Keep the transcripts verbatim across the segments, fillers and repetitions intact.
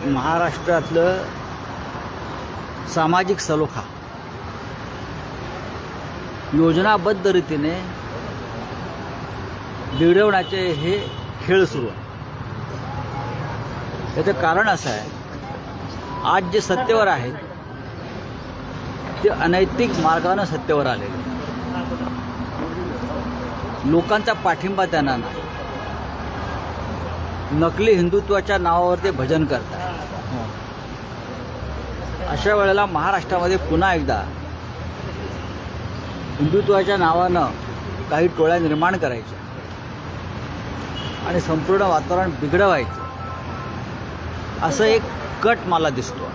महाराष्ट्रातलं सामाजिक सलोखा योजनाबद्ध रीतीने बिघडवण्याचे हे खेळ सुरू आहे। याचं कारण असं आहे, आज जे सत्तेवर आहेत ते अनैतिक मार्गाने सत्तेवर आलेले, लोकांचा पाठिंबा त्यांना नाही, नकली हिंदुत्वाच्या नावावर ते भजन करतात। अशा वेळेला महाराष्ट्रामध्ये पुन्हा एकदा हिंदुत्वाच्या नावानं काही टोळ्या निर्माण करायच्या आणि संपूर्ण वातावरण बिघडवायचं, असं एक कट मला दिसतो।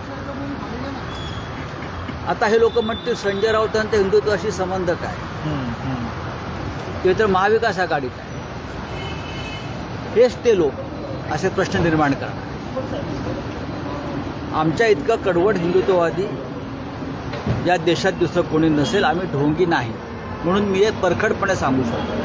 आता हे लोक म्हणतील संजय राऊतांचा हिंदुत्वाशी संबंध काय, ते तर महाविकास आघाडीत आहे। हेच ते लोक असे प्रश्न निर्माण करणार। आमच्या इतकं कडवट हिंदुत्ववादी या देशात दुसरं कोणी नसेल, आम्ही ढोंगी नाही, म्हणून मी एक परखडपणे सांगू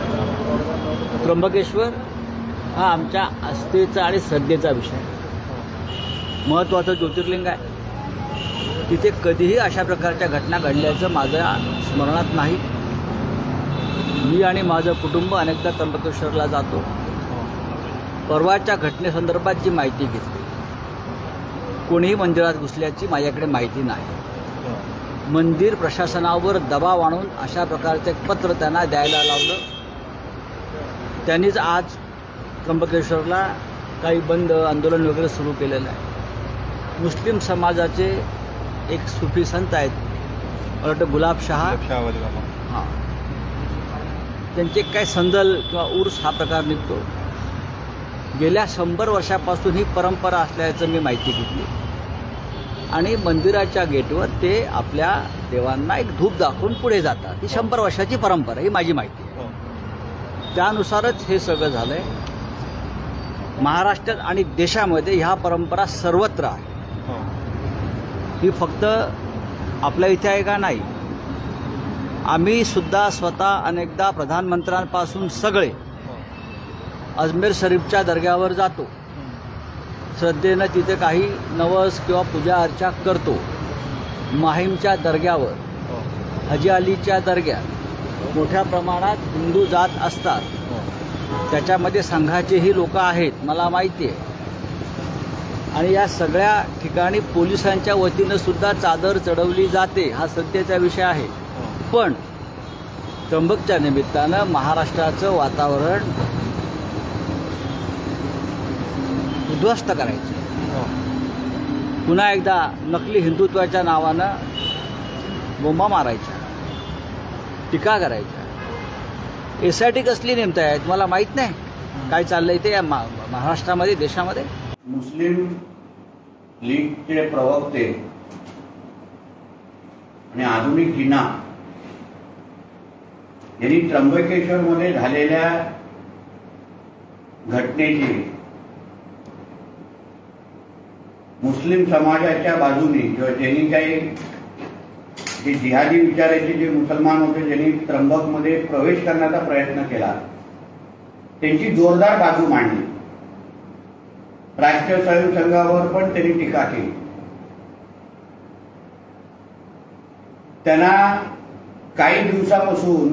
शकतो, त्र्यंबकेश्वर हा आमच्या आस्थेचा आणि श्रद्धेचा विषय आहे, महत्त्वाचं ज्योतिर्लिंग आहे। तिथे कधीही अशा प्रकारच्या घटना घडल्याचं माझ्या स्मरणात नाही। मी आणि माझं कुटुंब अनेकदा त्र्यंबकेश्वरला जातो। परवाच्या घटनेसंदर्भात जी माहिती घेतली, कोणीही मंदिरात घुसल्याची माझ्याकडे माहिती नाही। मंदिर प्रशासनावर दबाव आणून अशा प्रकारचं एक पत्र त्यांना द्यायला लावलं। त्यांनीच आज त्र्यंबकेश्वरला काही बंद आंदोलन वगैरे सुरू केलेलं आहे। मुस्लिम समाजाचे एक सुफी संत आहेत, मला वाटतं गुलाब शहा, हां, त्यांचे काय संदल किंवा उर्स हा प्रकार निघतो। गेल्या शंभर वर्षापासून ही परंपरा असल्याचं मी माहिती घेतली आणि मंदिराच्या गेटवर ते आपल्या देवांना एक धूप दाखवून पुढे जातात। ही शंभर वर्षाची परंपरा, ही माझी माहिती आहे। त्यानुसारच हे सगळं झालं आहे। महाराष्ट्रात आणि देशामध्ये ह्या परंपरा सर्वत्र आहे, ही फक्त आपल्या इथे आहे का नाही। आम्ही सुद्धा स्वतः अनेकदा प्रधानमंत्र्यांपासून सगळे अजमेर शरीफच्या दर्ग्यावर जातो, श्रद्धेनं तिथे काही नवस किंवा पूजा अर्चा करतो। माहीमच्या दर्ग्यावर, हजी अलीच्या दर्ग्यात मोठ्या प्रमाणात हिंदू जात असतात, त्याच्यामध्ये संघाचेही लोक आहेत, मला माहिती आहे। आणि या सगळ्या ठिकाणी पोलिसांच्या वतीनं सुद्धा चादर चढवली जाते, हा सत्तेचा विषय आहे। पण त्र्यंबकच्या निमित्तानं महाराष्ट्राचं वातावरण उद्ध्वस्त करायचं, पुन्हा एकदा नकली हिंदुत्वाच्या नावानं बोंबा मारायच्या, टीका करायच्या। एस आय टी कसली नेमत आहेत मला माहीत नाही, काय चाललंय ते या महाराष्ट्रामध्ये, देशामध्ये। मुस्लिम लीगचे प्रवक्ते आणि आधुनिक जिना यांनी त्र्यंबकेश्वरमध्ये झालेल्या घटनेची मुस्लिम समाजाच्या बाजूने किंवा ज्यांनी काही जे जिहादी विचाराचे जे मुसलमान होते, ज्यांनी त्र्यंबकमध्ये प्रवेश करण्याचा प्रयत्न केला, त्यांची जोरदार बाजू मांडली। राष्ट्रीय स्वयंसंघावर पण त्यांनी टीका केली। त्यांना काही दिवसापासून,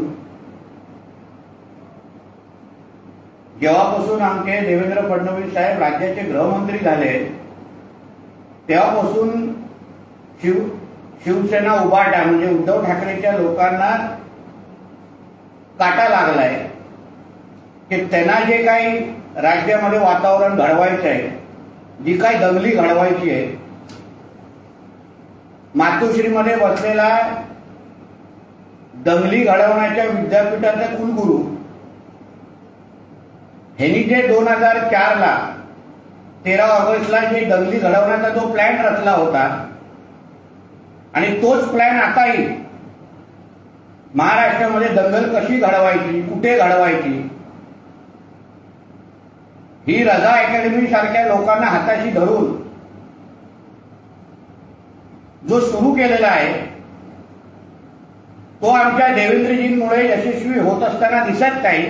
जेव्हापासून आमचे देवेंद्र फडणवीस साहेब राज्याचे गृहमंत्री झाले, तेव्हापासून शिव शिवसेना उभाटा म्हणजे उद्धव ठाकरेच्या लोकांना काटा लागलाय की त्यांना जे काही राज्यामध्ये वातावरण घडवायचं आहे, जी काही दंगली घडवायची आहे, मातोश्रीमध्ये बसलेला दंगली घडवण्याच्या विद्यापीठाचा कुलगुरू ह्यांनी जे दोन हजार चार ला तेरा ऑगस्टला जे दंगली घडवण्याचा जो प्लॅन रचला होता आणि तोच प्लॅन आताही महाराष्ट्रामध्ये दंगल कशी घडवायची, कुठे घडवायची, ही रजा अकॅडमी सारख्या लोकांना हाताशी धरून जो सुरू केलेला आहे, तो आमच्या देवेंद्रजींमुळे यशस्वी होत असताना दिसत नाही,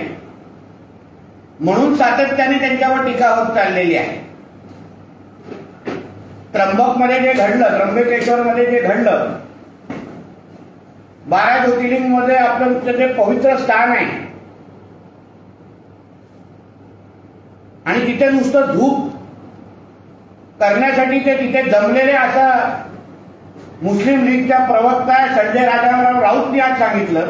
म्हणून सातत्याने त्यांच्यावर टीका होत चाललेली आहे। त्र्यंबकमध्ये जे घडलं, त्र्यंबकेश्वरमध्ये जे घडलं, बारा ज्योतिर्लिंगमध्ये आपलं जे पवित्र स्थान आहे आणि तिथे नुसतं धूप करण्यासाठी ते तिथे जमलेले असं मुस्लिम लीगच्या प्रवक्ता संजय राजाराम राऊतनी आज सांगितलं.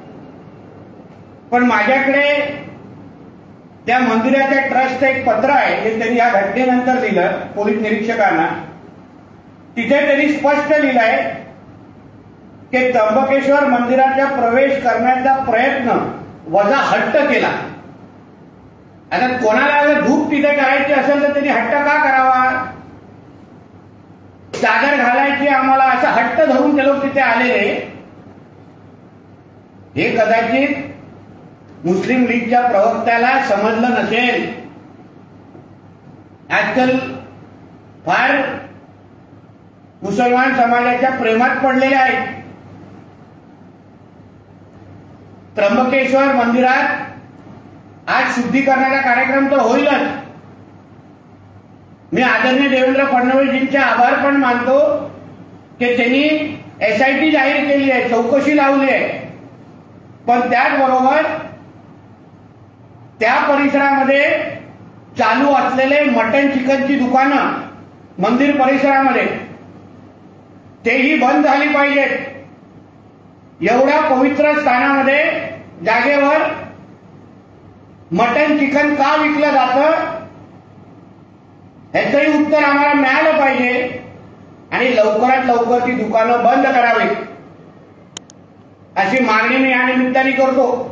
पण माझ्याकडे त्या मंदिराच्या ट्रस्टचं एक पत्र आहे जे त्यांनी या घटनेनंतर दिलं पोलीस निरीक्षकांना. तिथे त्यांनी स्पष्ट लिहिलंय की त्र्यंबकेश्वर मंदिराचा प्रवेश करण्याचा प्रयत्न वजा हट्ट केला. आता कोणाला जर धूप तिथे करायची असेल तर त्यांनी हट्ट का करावा? चादर घालायची आम्हाला असा हट्ट धरून ते लोक तिथे आलेले. हे कदाचित मुस्लिम लीगच्या प्रवक्त्याला समजलं नसेल. आजकाल फार मुसलमान समाजाच्या प्रेमात पडलेले आहेत. त्र्यंबकेश्वर मंदिरात आज शुद्धीकरणाचा कार्यक्रम तर होईलच. मी आदरणीय देवेंद्र फडणवीसजींचे आभार पण मानतो की त्यांनी एसआयटी जाहीर केली आहे, चौकशी लावली आहे. पण त्याचबरोबर त्या परिसरामध्ये चालू असलेले मटन चिकनची दुकानं मंदिर परिसरामध्ये तेही बंद झाली पाहिजेत. एवढ्या पवित्र स्थानामध्ये जागेवर मटन चिकन का विकलं जातं ह्याचंही उत्तर आम्हाला मिळालं पाहिजे आणि लवकरात लवकर ती दुकानं बंद करावीत अशी मागणी मी या निमित्ताने करतो.